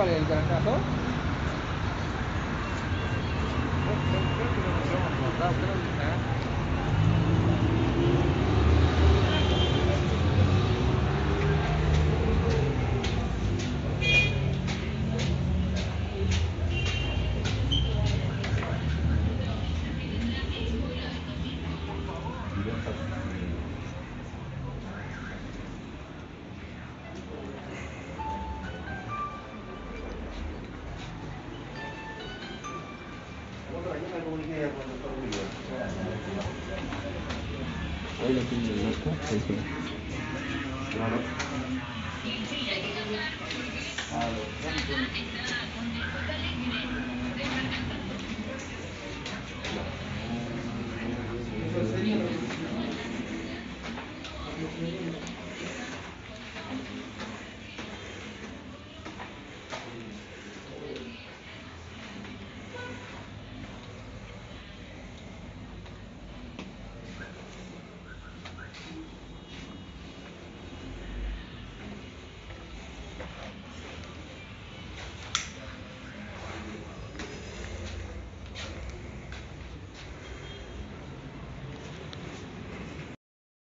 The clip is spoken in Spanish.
el granjazo? Creo que no nos hemos contado, creo que Yo me comuniqué con el doctor William. Ahí lo tiene el loco. Claro. Eso sería lo que